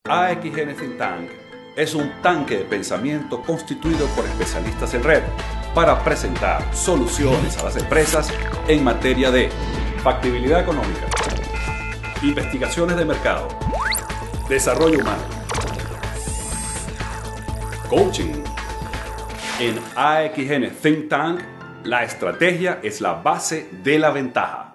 AXN Think Tank es un tanque de pensamiento constituido por especialistas en red para presentar soluciones a las empresas en materia de factibilidad económica, investigaciones de mercado, desarrollo humano, coaching. En AXN Think Tank, la estrategia es la base de la ventaja.